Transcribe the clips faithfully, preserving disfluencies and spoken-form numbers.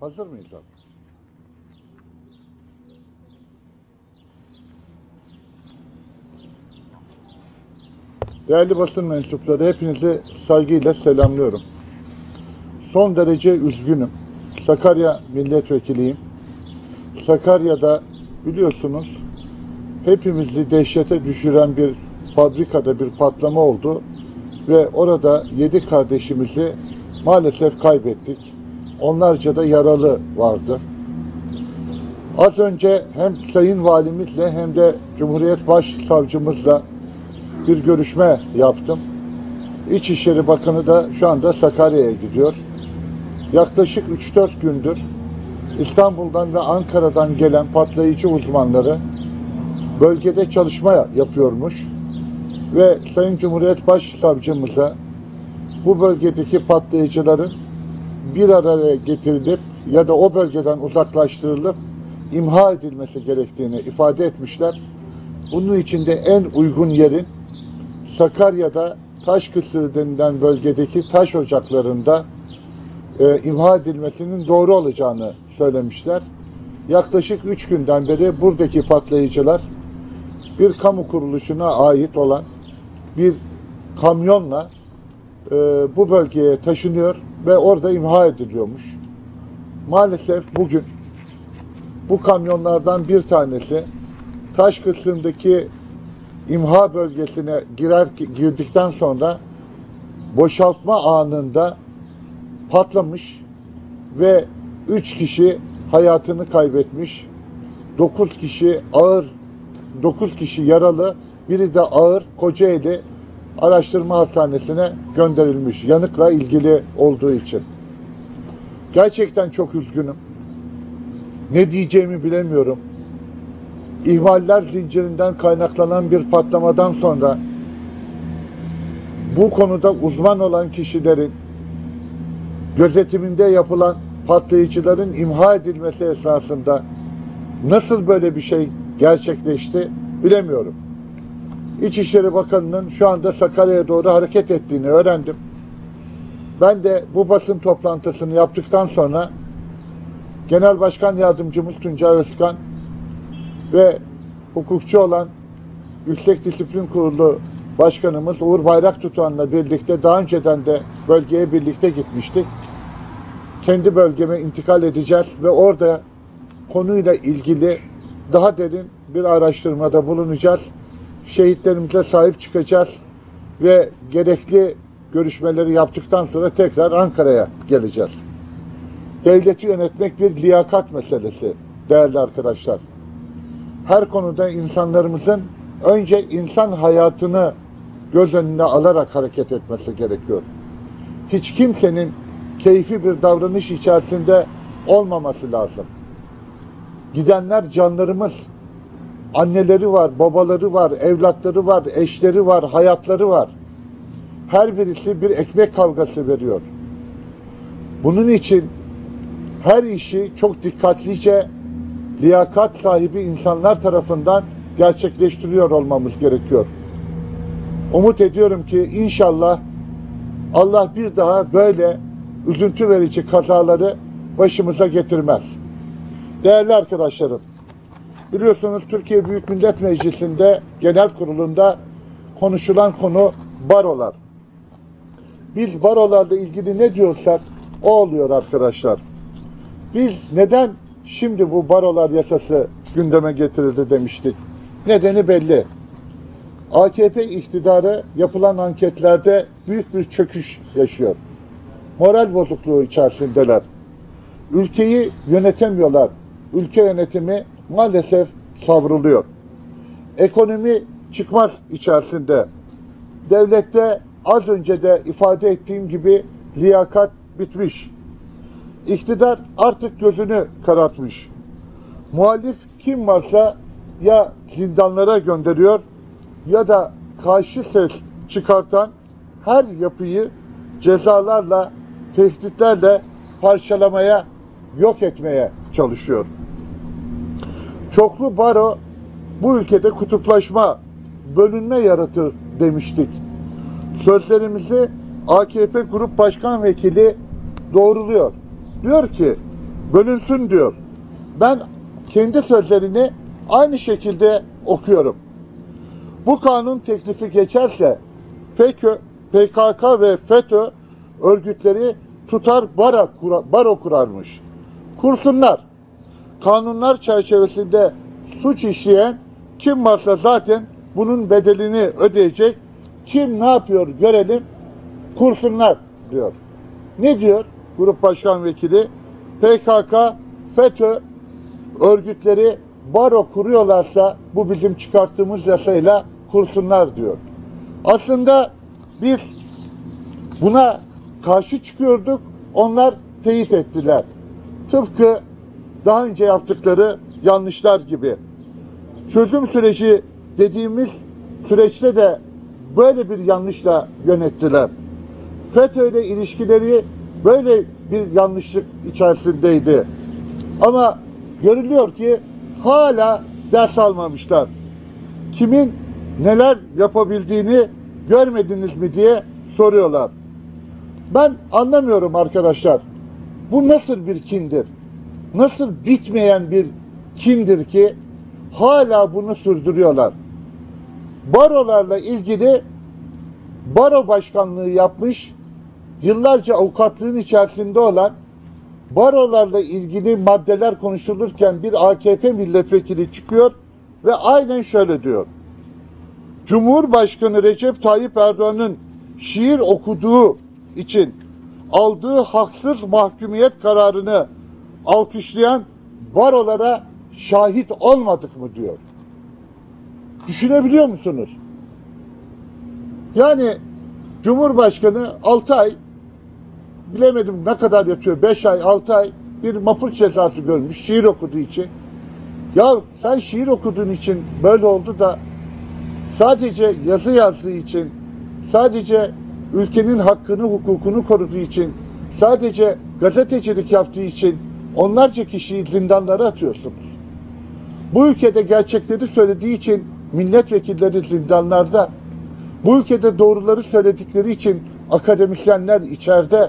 Hazır mıyız abi? Değerli basın mensupları, hepinizi saygıyla selamlıyorum. Son derece üzgünüm. Sakarya milletvekiliyim. Sakarya'da biliyorsunuz hepimizi dehşete düşüren bir fabrikada bir patlama oldu ve orada yedi kardeşimizi maalesef kaybettik. Onlarca da yaralı vardı. Az önce hem Sayın Valimizle hem de Cumhuriyet Başsavcımızla bir görüşme yaptım. İçişleri Bakanı da şu anda Sakarya'ya gidiyor. Yaklaşık üç dört gündür İstanbul'dan ve Ankara'dan gelen patlayıcı uzmanları bölgede çalışma yapıyormuş ve Sayın Cumhuriyet Başsavcımıza bu bölgedeki patlayıcıların bir araya getirilip ya da o bölgeden uzaklaştırılıp imha edilmesi gerektiğini ifade etmişler. Bunun için de en uygun yerin Sakarya'da Taşkısır denilen bölgedeki taş ocaklarında e, imha edilmesinin doğru olacağını söylemişler. Yaklaşık üç günden beri buradaki patlayıcılar bir kamu kuruluşuna ait olan bir kamyonla e, bu bölgeye taşınıyor ve orada imha ediliyormuş. Maalesef bugün bu kamyonlardan bir tanesi Taşkısır'daki imha bölgesine girer girdikten sonra boşaltma anında patlamış ve üç kişi hayatını kaybetmiş. dokuz kişi ağır, dokuz kişi yaralı, biri de ağır Kocaeli Araştırma Hastanesi'ne gönderilmiş. Yanıkla ilgili olduğu için. Gerçekten çok üzgünüm. Ne diyeceğimi bilemiyorum. İhmaller zincirinden kaynaklanan bir patlamadan sonra bu konuda uzman olan kişilerin gözetiminde yapılan patlayıcıların imha edilmesi esasında nasıl böyle bir şey gerçekleşti bilemiyorum. İçişleri Bakanı'nın şu anda Sakarya'ya doğru hareket ettiğini öğrendim. Ben de bu basın toplantısını yaptıktan sonra Genel Başkan Yardımcımız Tuncay Özkan ve hukukçu olan Yüksek Disiplin Kurulu Başkanımız Uğur Bayraktutan'la birlikte daha önceden de bölgeye birlikte gitmiştik. Kendi bölgeme intikal edeceğiz ve orada konuyla ilgili daha derin bir araştırmada bulunacağız. Şehitlerimize sahip çıkacağız ve gerekli görüşmeleri yaptıktan sonra tekrar Ankara'ya geleceğiz. Devleti yönetmek bir liyakat meselesi değerli arkadaşlar. Her konuda insanlarımızın önce insan hayatını göz önüne alarak hareket etmesi gerekiyor. Hiç kimsenin keyfi bir davranış içerisinde olmaması lazım. Gidenler canlarımız, anneleri var, babaları var, evlatları var, eşleri var, hayatları var. Her birisi bir ekmek kavgası veriyor. Bunun için her işi çok dikkatlice liyakat sahibi insanlar tarafından gerçekleştiriyor olmamız gerekiyor. Umut ediyorum ki inşallah Allah bir daha böyle üzüntü verici kazaları başımıza getirmez. Değerli arkadaşlarım, biliyorsunuz Türkiye Büyük Millet Meclisi'nde genel kurulunda konuşulan konu barolar. Biz barolarla ilgili ne diyorsak o oluyor arkadaşlar. Biz neden şimdi bu barolar yasası gündeme getirildi demiştik? Nedeni belli. A K P iktidarı yapılan anketlerde büyük bir çöküş yaşıyor. Moral bozukluğu içerisindeler. Ülkeyi yönetemiyorlar. Ülke yönetimi maalesef savruluyor. Ekonomi çıkmaz içerisinde. Devlette az önce de ifade ettiğim gibi liyakat bitmiş. İktidar artık gözünü karartmış. Muhalif kim varsa ya zindanlara gönderiyor ya da karşı ses çıkartan her yapıyı cezalarla, tehditlerle parçalamaya, yok etmeye çalışıyor. Çoklu baro bu ülkede kutuplaşma, bölünme yaratır demiştik. Sözlerimizi A K P Grup Başkan Vekili doğruluyor. Diyor ki bölünsün diyor. Ben kendi sözlerini aynı şekilde okuyorum. Bu kanun teklifi geçerse P K K ve FETÖ örgütleri tutar bara, baro kurarmış. Kursunlar. Kanunlar çerçevesinde suç işleyen kim varsa zaten bunun bedelini ödeyecek. Kim ne yapıyor görelim, kursunlar diyor. Ne diyor Grup Başkan Vekili? P K K, FETÖ örgütleri baro kuruyorlarsa bu bizim çıkarttığımız yasayla kursunlar diyor. Aslında biz buna karşı çıkıyorduk, onlar teyit ettiler. Tıpkı daha önce yaptıkları yanlışlar gibi. Çözüm süreci dediğimiz süreçte de böyle bir yanlışla yönettiler. FETÖ ile ilişkileri böyle bir yanlışlık içerisindeydi. Ama görülüyor ki hala ders almamışlar. Kimin neler yapabildiğini görmediniz mi diye soruyorlar. Ben anlamıyorum arkadaşlar. Bu nasıl bir kindir? Nasıl bitmeyen bir kindir ki hala bunu sürdürüyorlar? Barolarla ilgili baro başkanlığı yapmış, yıllarca avukatlığın içerisinde olan, barolarla ilgili maddeler konuşulurken bir A K P milletvekili çıkıyor ve aynen şöyle diyor. Cumhurbaşkanı Recep Tayyip Erdoğan'ın şiir okuduğu için aldığı haksız mahkumiyet kararını alkışlayan barolara şahit olmadık mı diyor. Düşünebiliyor musunuz? Yani Cumhurbaşkanı altı ay, bilemedim ne kadar yatıyor, beş ay, altı ay bir mahpus cezası görmüş şiir okuduğu için. Ya sen şiir okuduğun için böyle oldu da sadece yazı yazdığı için, sadece ülkenin hakkını, hukukunu koruduğu için, sadece gazetecilik yaptığı için onlarca kişiyi zindanlara atıyorsunuz. Bu ülkede gerçekleri söylediği için milletvekilleri zindanlarda, bu ülkede doğruları söyledikleri için akademisyenler içeride.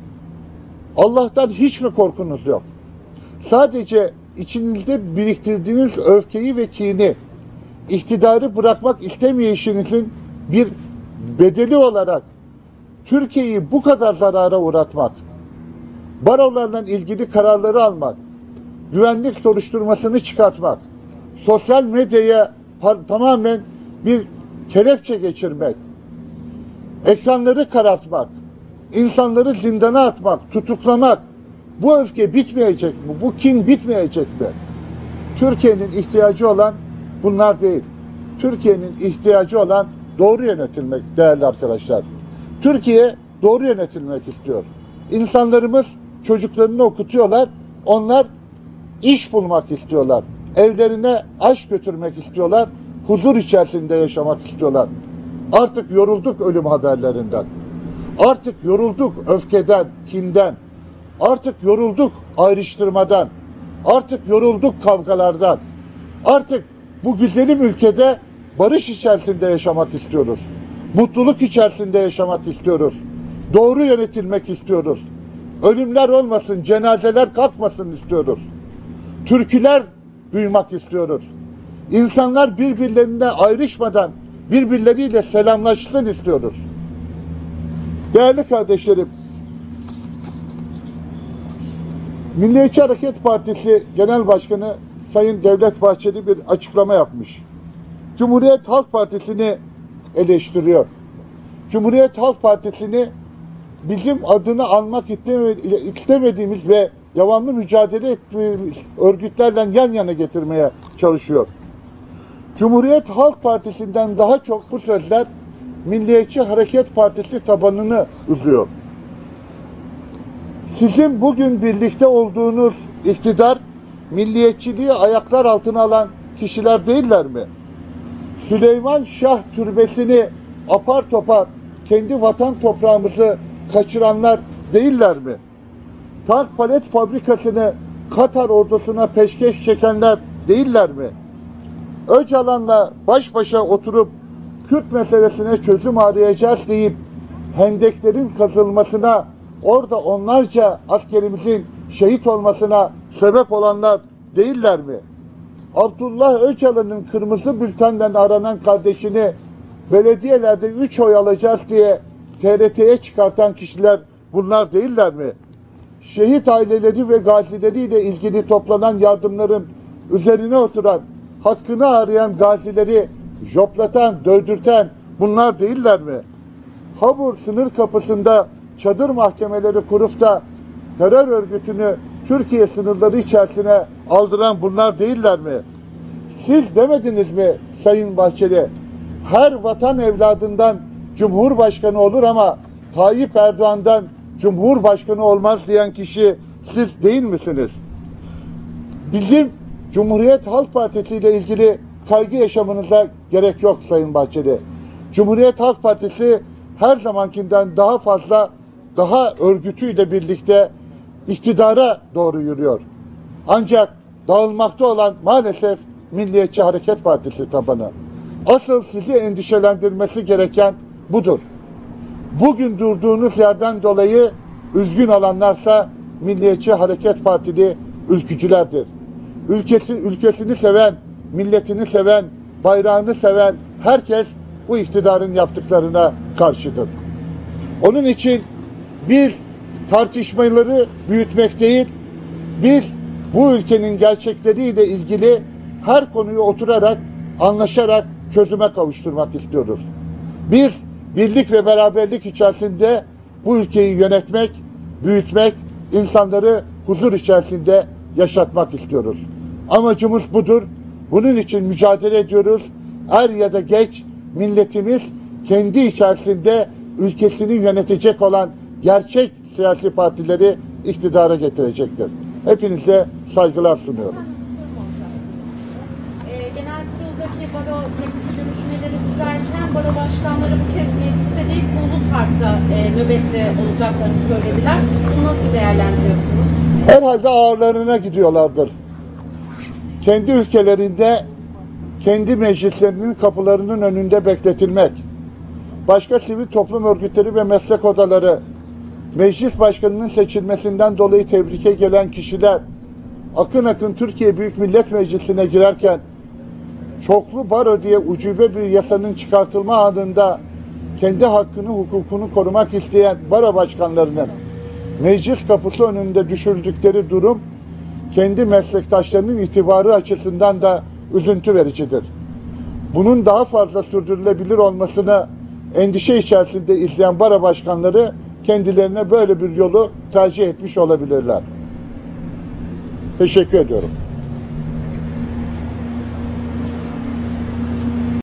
Allah'tan hiç mi korkunuz yok? Sadece içinizde biriktirdiğiniz öfkeyi ve kini, iktidarı bırakmak istemeyişinizin bir bedeli olarak Türkiye'yi bu kadar zarara uğratmak, barolarla ilgili kararları almak, güvenlik soruşturmasını çıkartmak, sosyal medyaya tamamen bir kelepçe geçirmek, ekranları karartmak, insanları zindana atmak, tutuklamak, bu öfke bitmeyecek mi? Bu kin bitmeyecek mi? Türkiye'nin ihtiyacı olan bunlar değil. Türkiye'nin ihtiyacı olan doğru yönetilmek değerli arkadaşlar. Türkiye doğru yönetilmek istiyor. İnsanlarımız çocuklarını okutuyorlar. Onlar iş bulmak istiyorlar. Evlerine aşk götürmek istiyorlar. Huzur içerisinde yaşamak istiyorlar. Artık yorulduk ölüm haberlerinden. Artık yorulduk öfkeden, kinden. Artık yorulduk ayrıştırmadan. Artık yorulduk kavgalardan. Artık bu güzelim ülkede barış içerisinde yaşamak istiyoruz. Mutluluk içerisinde yaşamak istiyoruz. Doğru yönetilmek istiyoruz. Ölümler olmasın, cenazeler kalkmasın istiyoruz. Türküler duymak istiyoruz. İnsanlar birbirlerinden ayrışmadan birbirleriyle selamlaşsın istiyoruz. Değerli kardeşlerim, Milliyetçi Hareket Partisi Genel Başkanı Sayın Devlet Bahçeli bir açıklama yapmış. Cumhuriyet Halk Partisi'ni eleştiriyor. Cumhuriyet Halk Partisi'ni bizim adını almak istemediğimiz ve devamlı mücadele ettiğimiz örgütlerle yan yana getirmeye çalışıyor. Cumhuriyet Halk Partisi'nden daha çok bu sözler Milliyetçi Hareket Partisi tabanını üzüyor. Sizin bugün birlikte olduğunuz iktidar, milliyetçiliği ayaklar altına alan kişiler değiller mi? Süleyman Şah türbesini apar topar kendi vatan toprağımızı kaçıranlar değiller mi? Tank palet fabrikasını Katar ordusuna peşkeş çekenler değiller mi? Öcalan'la baş başa oturup Kürt meselesine çözüm arayacağız deyip hendeklerin kazılmasına orada onlarca askerimizin şehit olmasına sebep olanlar değiller mi? Abdullah Öcalan'ın kırmızı bültenden aranan kardeşini belediyelerde üç oy alacağız diye T R T'ye çıkartan kişiler bunlar değiller mi? Şehit aileleri ve gazileriyle ilgili toplanan yardımların üzerine oturan, hakkını arayan gazileri joplatan, dövdürten bunlar değiller mi? Habur sınır kapısında çadır mahkemeleri kurup da terör örgütünü Türkiye sınırları içerisine aldıran bunlar değiller mi? Siz demediniz mi Sayın Bahçeli? Her vatan evladından Cumhurbaşkanı olur ama Tayyip Erdoğan'dan Cumhurbaşkanı olmaz diyen kişi siz değil misiniz? Bizim Cumhuriyet Halk Partisi ile ilgili kaygı yaşamınıza gerek yok Sayın Bahçeli. Cumhuriyet Halk Partisi her zamankinden daha fazla, daha örgütüyle birlikte iktidara doğru yürüyor. Ancak dağılmakta olan maalesef Milliyetçi Hareket Partisi tabanı. Asıl sizi endişelendirmesi gereken budur. Bugün durduğunuz yerden dolayı üzgün olanlarsa Milliyetçi Hareket Partili ülkücülerdir. Ülkesi, ülkesini seven, milletini seven, bayrağını seven herkes bu iktidarın yaptıklarına karşıdır. Onun için biz tartışmaları büyütmek değil, biz bu ülkenin gerçekleriyle ilgili her konuyu oturarak, anlaşarak çözüme kavuşturmak istiyoruz. Biz birlik ve beraberlik içerisinde bu ülkeyi yönetmek, büyütmek, insanları huzur içerisinde yaşatmak istiyoruz. Amacımız budur. Bunun için mücadele ediyoruz. Er ya da geç milletimiz kendi içerisinde ülkesini yönetecek olan gerçek siyasi partileri iktidara getirecektir. Hepinize saygılar sunuyorum. E, genel kuruldaki baro teknik görüşmeleri sürerken baro başkanları bu kez mecliste değil Ulu Park'ta e, nöbette olacaklarını söylediler. Bunu nasıl değerlendiriyorsunuz? Herhalde ağırlarına gidiyorlardır. Kendi ülkelerinde, kendi meclislerinin kapılarının önünde bekletilmek, başka sivil toplum örgütleri ve meslek odaları, meclis başkanının seçilmesinden dolayı tebrike gelen kişiler, akın akın Türkiye Büyük Millet Meclisi'ne girerken, çoklu baro diye ucube bir yasanın çıkartılma anında kendi hakkını, hukukunu korumak isteyen baro başkanlarının meclis kapısı önünde düşürdükleri durum, kendi meslektaşlarının itibarı açısından da üzüntü vericidir. Bunun daha fazla sürdürülebilir olmasını endişe içerisinde izleyen baro başkanları kendilerine böyle bir yolu tercih etmiş olabilirler. Teşekkür ediyorum.